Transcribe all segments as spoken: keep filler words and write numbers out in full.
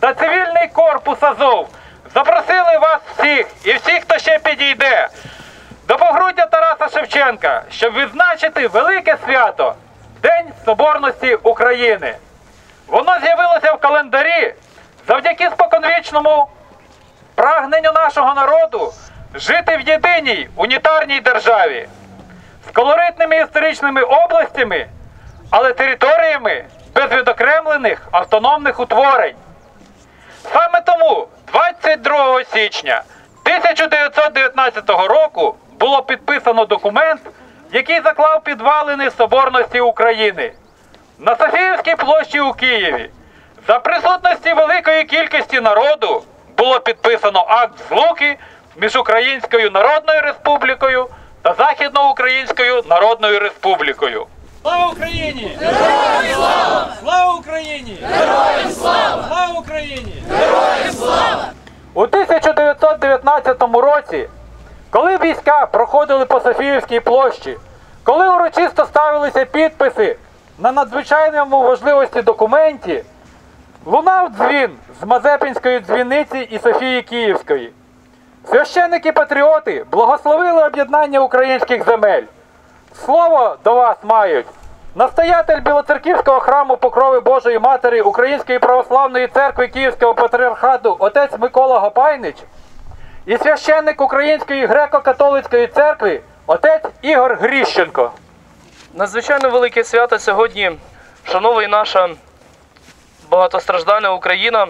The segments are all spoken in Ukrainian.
та цивільний корпус Азов запросили вас всіх і всіх, хто ще підійде, до погруддя Тараса Шевченка, щоб відзначити велике свято – День Соборності України. Воно з'явилося в календарі завдяки споконвічному прагненню нашого народу жити в єдиній унітарній державі з колоритними історичними областями, але територіями без відокремлених автономних утворень. Саме тому двадцять другого січня тисяча дев'ятсот дев'ятнадцятого року було підписано документ, який заклав підвалини Соборності України. На Софіївській площі у Києві за присутності великої кількості народу було підписано акт злуки між Українською Народною Республікою та Західноукраїнською Народною Республікою. Слава Україні! Героям слава! Слава Україні! Героям слава! Слава Україні! Героям слава! У тисяча дев'ятсот дев'ятнадцятому році, коли війська проходили по Софіївській площі, коли урочисто ставилися підписи на надзвичайному важливості документі, лунав дзвін з Мазепинської дзвіниці і Софії Київської. Священники-патріоти благословили об'єднання українських земель. Слово до вас мають настоятель Білоцерківського храму Покрови Божої Матері Української Православної Церкви Київського Патріархату отець Микола Гопайнич і священник Української Греко-католицької церкви отець Ігор Гріщенко. Надзвичайно велике свято сьогодні вшановує наша багатостраждальна Україна.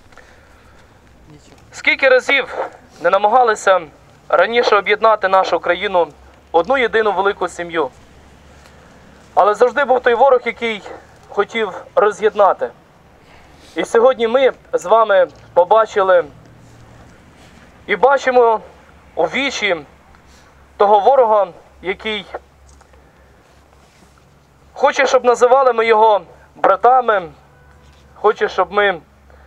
Скільки разів не намагалися раніше об'єднати нашу країну в одну єдину велику сім'ю. Але завжди був той ворог, який хотів роз'єднати. І сьогодні ми з вами побачили і бачимо у вічі того ворога, який хоче, щоб називали ми його братами, хоче, щоб ми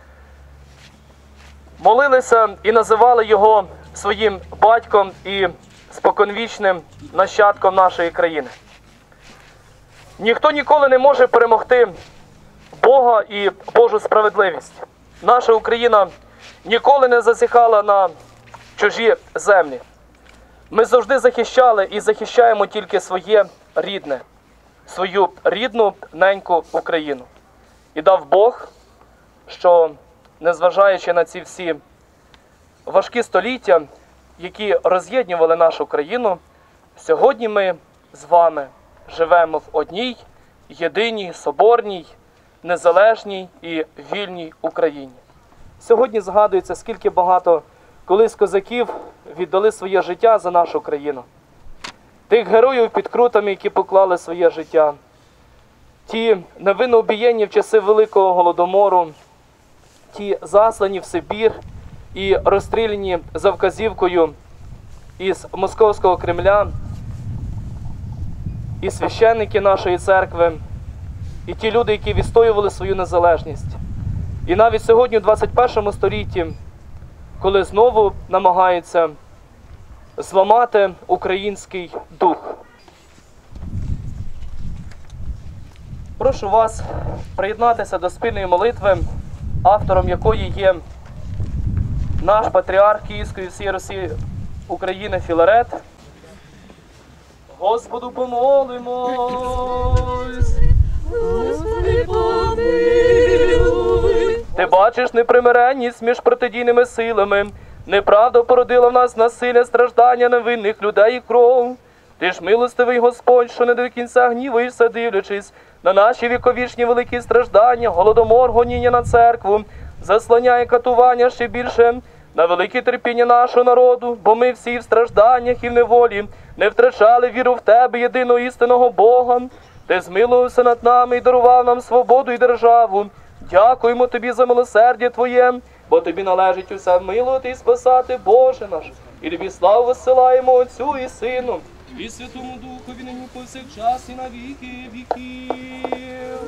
молилися і називали його своїм батьком і споконвічним нащадком нашої країни. Ніхто ніколи не може перемогти Бога і Божу справедливість. Наша Україна ніколи не засіхала на чужі землі. Ми завжди захищали і захищаємо тільки своє рідне, свою рідну неньку Україну. І дав Бог, що, незважаючи на ці всі важкі століття, які роз'єднували нашу країну, сьогодні ми з вами живемо в одній, єдиній, соборній, незалежній і вільній Україні. Сьогодні згадується, скільки багато колись козаків віддали своє життя за нашу країну. Тих героїв під Крутами, які поклали своє життя. Ті невинно убієнні в часи Великого Голодомору, ті заслані в Сибір і розстріляні за вказівкою із Московського Кремля, і священники нашої церкви, і ті люди, які відстоювали свою незалежність. І навіть сьогодні, у двадцять першому столітті, коли знову намагаються зламати український дух. Прошу вас приєднатися до спільної молитви, автором якої є наш патріарх Київської всієї Русі України Філарет. Господу помолимось. Господи, помилуй. Ти бачиш непримиренність між протидійними силами. Неправда породила в нас насилля, страждання невинних людей і кров. Ти ж милостивий Господь, що не до кінця гніваєшся, дивлячись на наші віковічні великі страждання, голодомор, гоніння на церкву, заслоняє катування ще більше на велике терпіння нашого народу, бо ми всі в стражданнях і в неволі не втрачали віру в Тебе, єдиного істинного Бога. Ти змилувався над нами і дарував нам свободу і державу. Дякуємо Тобі за милосердя Твоє, бо Тобі належить усе милувати і спасати, Боже наш. І Тобі славу висилаємо Отцю і Сину, і Святому Духові, нині повсякчас і на віки віків.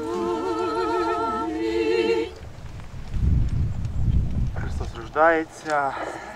Христос рождається.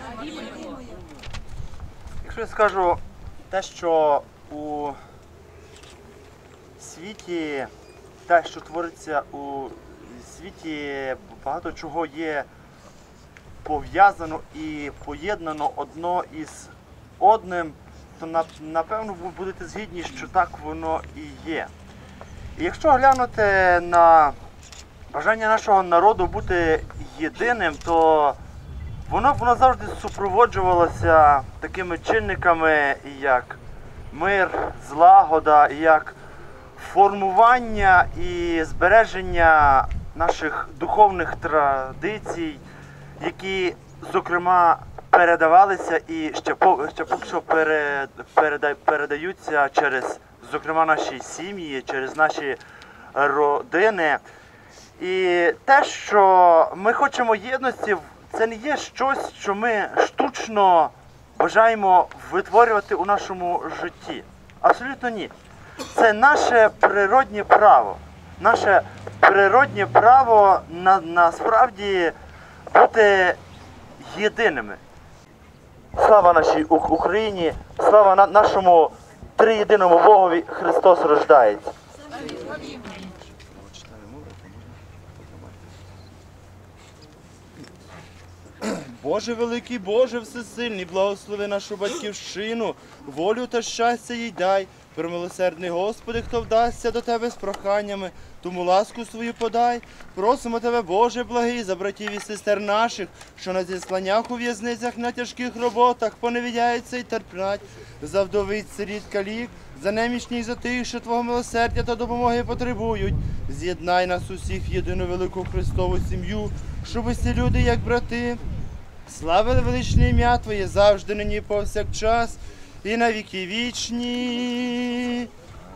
Якщо я скажу те, що у світі, те, що твориться у світі багато чого є пов'язано і поєднано одно із одним, то напевно ви будете згідні, що так воно і є. І якщо глянути на бажання нашого народу бути єдиним, то воно, воно завжди супроводжувалося такими чинниками, як мир, злагода, як формування і збереження наших духовних традицій, які, зокрема, передавалися і ще, по, ще поки що перед, переда, передаються через, зокрема, наші сім'ї, через наші родини. І те, що ми хочемо єдності, це не є щось, що ми штучно бажаємо витворювати у нашому житті. Абсолютно ні. Це наше природнє право. Наше природнє право на, насправді бути єдиними. Слава нашій Україні, слава на, нашому триєдиному Богові, Христос рождається. Боже великий, Боже всесильний, благослови нашу батьківщину, волю та щастя їй дай. Премилосердний Господи, хто вдасться до Тебе з проханнями, тому ласку свою подай. Просимо Тебе, Боже благий, за братів і сестер наших, що на зісланнях у в'язницях, на тяжких роботах поневідяються і терплять, за вдовиць, сиріт, калік, за немічні і за тих, що Твого милосердя та допомоги потребують. З'єднай нас усіх в єдину велику Христову сім'ю, щоб усі люди, як брати, славили величне ім'я Твоє завжди, нині і повсякчас, і на віки вічні.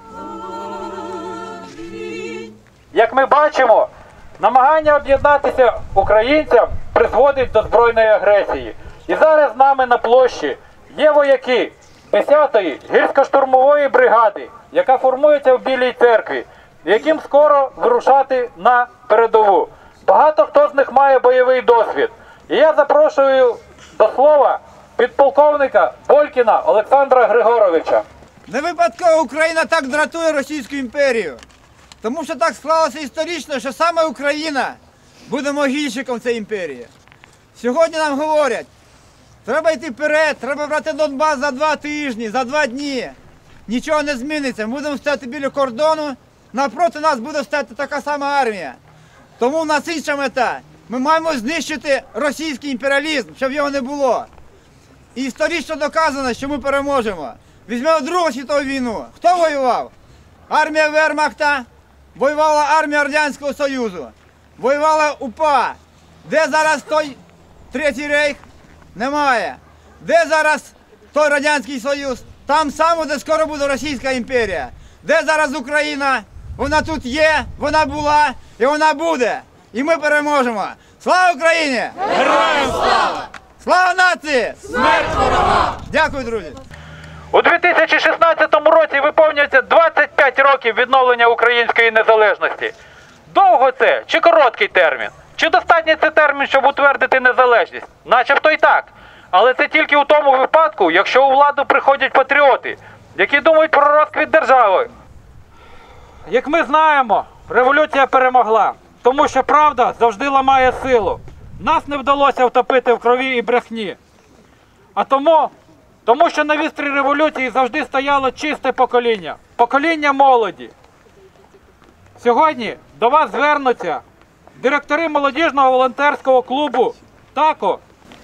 Як ми бачимо, намагання об'єднатися українцям призводить до збройної агресії. І зараз з нами на площі є вояки десятої гірсько-штурмової бригади, яка формується в Білій церкві, яким скоро вирушати на передову. Багато хто з них має бойовий досвід. І я запрошую до слова підполковника Болькіна Олександра Григоровича. Не випадково Україна так дратує Російську імперію. Тому що так склалося історично, що саме Україна буде могильщиком цієї імперії. Сьогодні нам говорять, треба йти вперед, треба брати Донбас за два тижні, за два дні. Нічого не зміниться, ми будемо стояти біля кордону, навпроти нас буде стояти така сама армія. Тому в нас інша мета. Ми маємо знищити російський імперіалізм, щоб його не було. І історично доказано, що ми переможемо. Візьмемо Другу світову війну. Хто воював? Армія Вермахта, воювала армія Радянського Союзу, воювала УПА. Де зараз той Третій рейх? Немає. Де зараз той Радянський Союз? Там само, де скоро буде Російська імперія. Де зараз Україна? Вона тут є, вона була і вона буде. І ми переможемо. Слава Україні! Героям слава! Слава нації! Смерть ворогам! Дякую, друзі! У дві тисячі шістнадцятому році виповнюється двадцять п'ять років відновлення української незалежності. Довго це чи короткий термін? Чи достатній це термін, щоб утвердити незалежність? Начебто і так. Але це тільки у тому випадку, якщо у владу приходять патріоти, які думають про розквіт держави. Як ми знаємо, революція перемогла, тому що правда завжди ламає силу. Нас не вдалося втопити в крові і брехні. А тому, тому що на вістрі революції завжди стояло чисте покоління, покоління молоді. Сьогодні до вас звернуться директори молодіжного волонтерського клубу «ТАКО».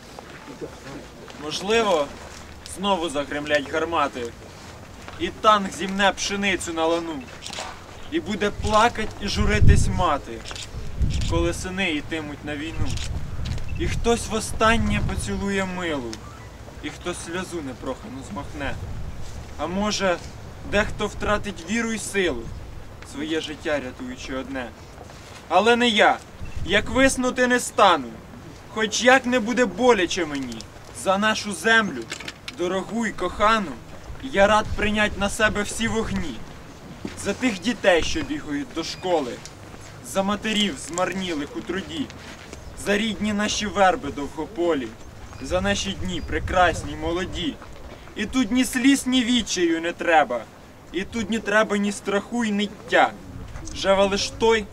Можливо, знову загремлять гармати, і танк зімне пшеницю на лану, і буде плакать і журитись мати, коли сини йтимуть на війну. І хтось востаннє поцілує милу, і хтось сльозу непрохану змахне. А може, дехто втратить віру й силу, своє життя рятуючи одне. Але не я, як виснути не стану, хоч як не буде боляче мені. За нашу землю, дорогу й кохану, я рад прийнять на себе всі вогні. За тих дітей, що бігають до школи, за матерів змарнілих у труді, за рідні наші верби довгополі, за наші дні прекрасні й молоді. І тут ні сліз, ні відчаю не треба, і тут не треба ні страху й ниття. Живе лиш той,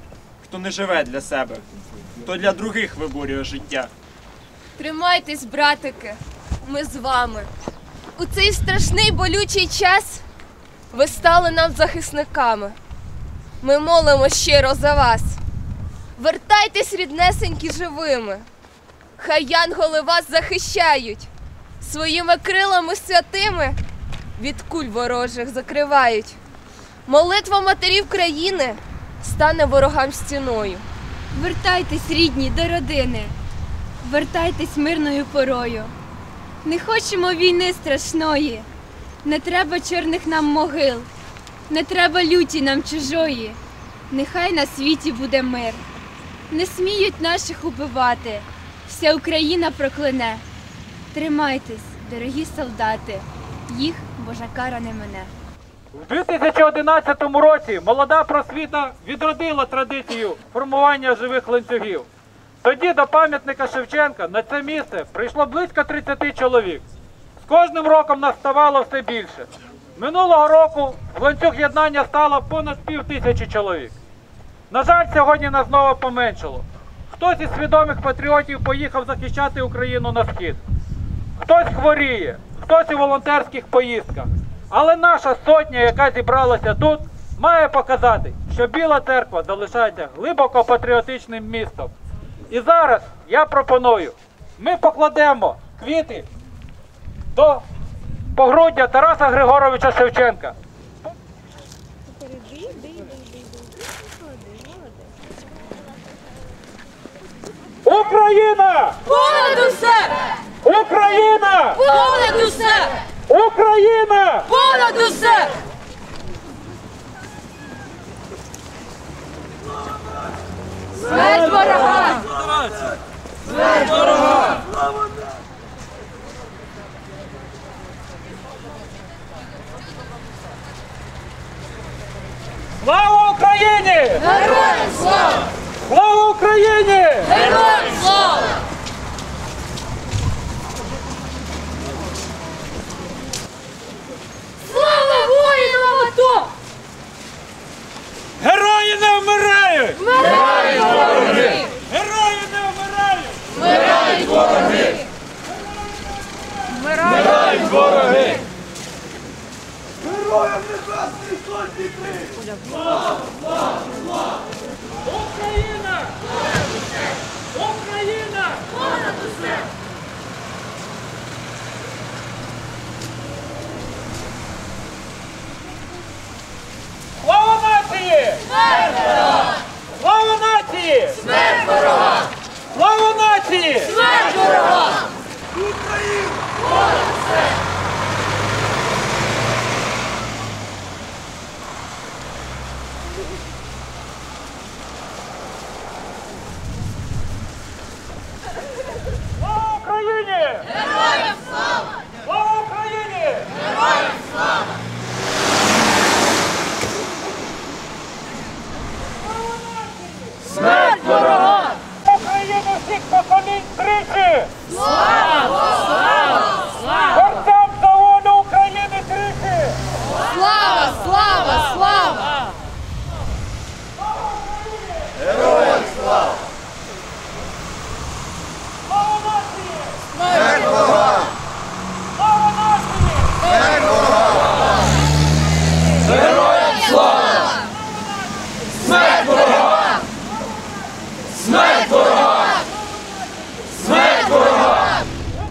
хто не живе для себе, хто для других виборює життя. Тримайтесь, братики, ми з вами. У цей страшний болючий час ви стали нам захисниками. Ми молимо щиро за вас. Вертайтесь, ріднесенькі, живими. Хай янголи вас захищають. Своїми крилами святими від куль ворожих закривають. Молитва матерів країни стане ворогам стіною. Вертайтесь, рідні, до родини. Вертайтесь мирною порою. Не хочемо війни страшної. Не треба чорних нам могил. Не треба люті нам чужої. Нехай на світі буде мир. Не сміють наших убивати. Вся Україна прокляне. Тримайтесь, дорогі солдати. Їх Божа кара не мине. У дві тисячі одинадцятому році молода просвіта відродила традицію формування живих ланцюгів. Тоді до пам'ятника Шевченка на це місце прийшло близько тридцяти чоловік. З кожним роком нас ставало все більше. Минулого року в ланцюг єднання стало понад пів тисячі чоловік. На жаль, сьогодні нас знову поменшало. Хтось із свідомих патріотів поїхав захищати Україну на схід. Хтось хворіє, хтось у волонтерських поїздках. Але наша сотня, яка зібралася тут, має показати, що Біла Церква залишається глибоко патріотичним містом. І зараз я пропоную, ми покладемо квіти до погруддя Тараса Григоровича Шевченка. Україна! Понад усе! Україна! Понад усе! Україна! Понад усе! Смерть ворогам! Смерть ворогам! Слава Україні! Героям слава! Слава Україні! Героям слава! Слава воїнам АТО! Герої не вмирають! Вмирають вороги! Герої не вмирають! Вмирають вороги! Вмирають вороги! Україна! Україна! Понад усе! Слава нації! Смерть ворогам! Слава нації! Смерть ворогам! Слава нації! Смерть ворогам! Україна! Понад усе! Слава Україні! Героям слава! Слава Україні! Героям слава! Смерть ворогам! Україну всіх поколінь тричі! Слава! Слава! Слава! Борцям за волю України тричі! Слава! Слава! Слава! Слава нації! Смерть ворогам! Слава нації! Смерть ворогам! Героям слава! Смерть ворогам! Смерть ворогам! Смерть ворогам!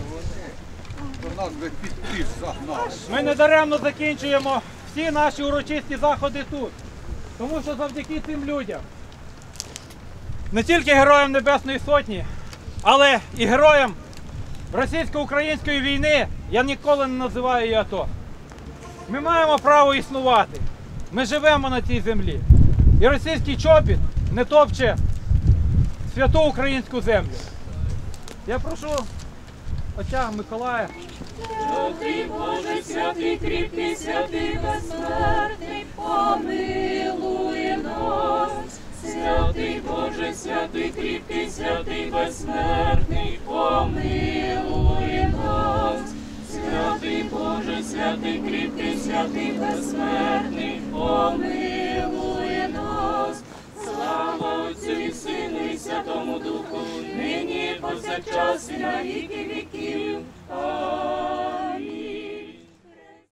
Ми недаремно закінчуємо всі наші урочисті заходи тут. Тому що завдяки цим людям, не тільки героям Небесної Сотні, але і героям російсько-української війни, я ніколи не називаю її АТО. Ми маємо право існувати. Ми живемо на цій землі. І російський чобіт не топче святу українську землю. Я прошу отця Миколая. Святий Боже, святий кріпкий, святий безсмертний, помилуй нас. Святий Боже, святий кріпкий, святий безсмертний, помилуй нас. Святий Боже, святий кріпкий, святий безсмертний, помилуй нас. Слава Отцю повсякчас і на віки віків. Амінь.